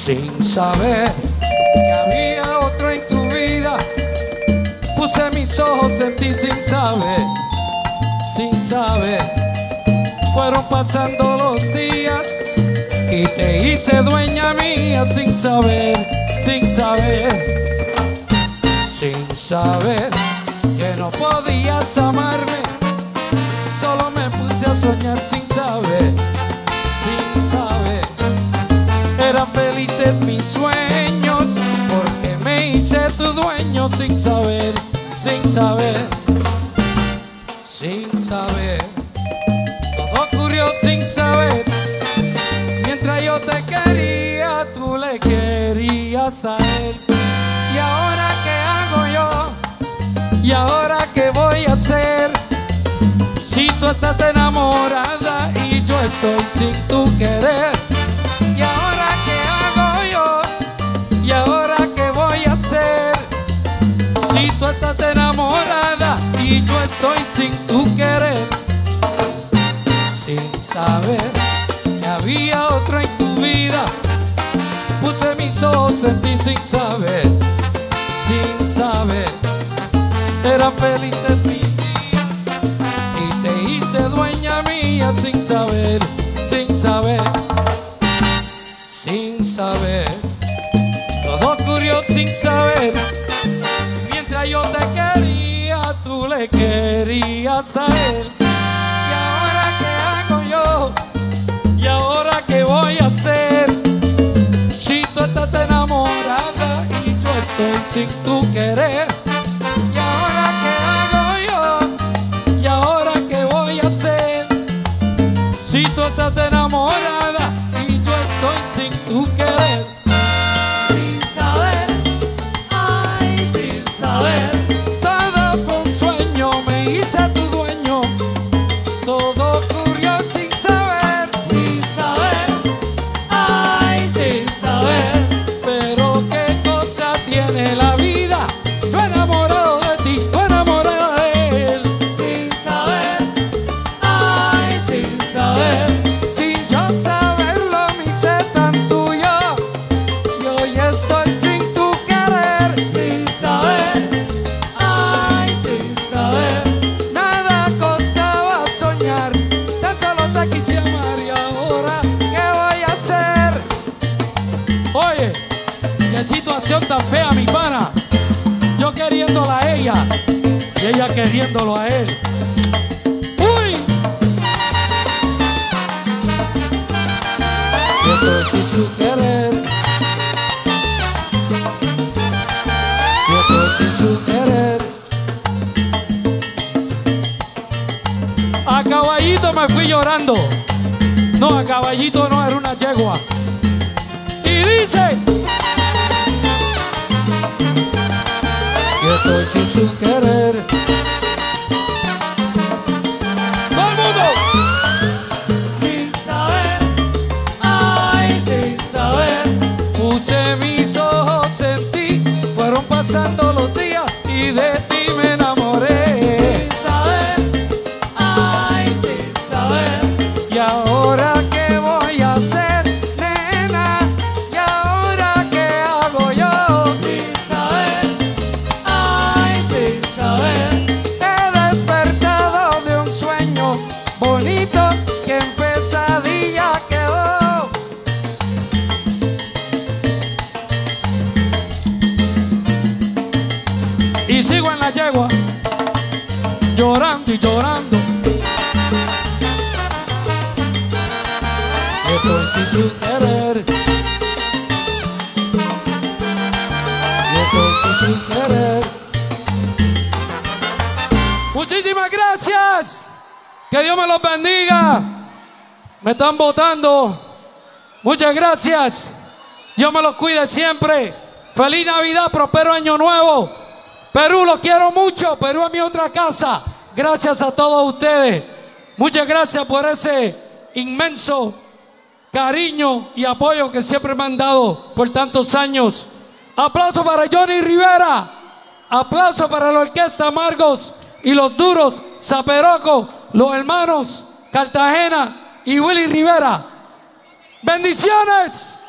sin saber que había otro en tu vida. Puse mis ojos en ti sin saber, sin saber. Fueron pasando los días y te hice dueña mía sin saber, sin saber, sin saber que no podías amarme. Solo me puse a soñar sin saber, sin saber. Eran felices mis sueños porque me hice tu dueño sin saber, sin saber, sin saber. Todo ocurrió sin saber. Mientras yo te quería, tú le querías a él. ¿Y ahora qué hago yo? ¿Y ahora qué voy a hacer? Si tú estás enamorada y yo estoy sin tu querer. ¿Y ahora qué hago yo? ¿Y ahora qué voy a hacer? Si tú estás enamorada y yo estoy sin tu querer. Sin saber que había otro en tu vida. Puse mis ojos en ti sin saber, sin saber. Eran felices mis días y te hice dueña mía sin saber, sin saber, sin saber. Todo ocurrió sin saber. Mientras yo te quería, tú le querías a él. ¿Y ahora qué hago yo? ¿Y ahora qué voy a hacer? Si tú estás enamorada y yo estoy sin tu querer. ¿Y ahora qué hago yo? ¿Y ahora qué voy a hacer? Si tú estás enamorada y yo estoy sin tu querer. Sin saber, ay, sin saber. Todo fue un sueño, me hice tu dueño. Todo ocurrió sin saber. Sin saber, ay, sin saber. Pero qué cosa tiene la vida. Yo enamorado de ti, tú enamorada de él. Sin saber, ay, sin saber. Sin yo saberlo me hice tan tuyo. Y hoy estoy sin tu querer. Sin saber, ay, sin saber. Nada costaba soñar, tan solo te quise amar. Y ahora, ¿qué voy a hacer? Oye, qué situación tan fea, mi pana. Yo queriéndola a ella y ella queriéndolo a él. ¡Uy! Yo estoy sin su querer. Yo estoy sin su querer. A caballito me fui llorando. No, a caballito no, era una yegua. Y dice: yo estoy sin su querer. ¡Todo el mundo! Sin saber, ay, sin saber. Puse mis ojos en ti. Fueron pasando los días y de ti me enamoré. Sin saber, ay, sin saber. ¿Y ahora qué voy a hacer, nena? ¿Y ahora qué hago yo? Sin saber, ay, sin saber. He despertado de un sueño bonito que en pesadilla quedó. Y sigo en la yegua, llorando y llorando. Estoy sin su querer. Estoy sin su querer. Muchísimas gracias. Que Dios me los bendiga. Me están votando. Muchas gracias. Dios me los cuide siempre. Feliz Navidad, próspero año nuevo. Perú, los quiero mucho. Perú es mi otra casa. Gracias a todos ustedes. Muchas gracias por ese inmenso cariño y apoyo que siempre me han dado por tantos años. Aplauso para Johnny Rivera. Aplauso para la orquesta Margos y los duros Zaperoco, los hermanos Cartagena y Willy Rivera. Bendiciones.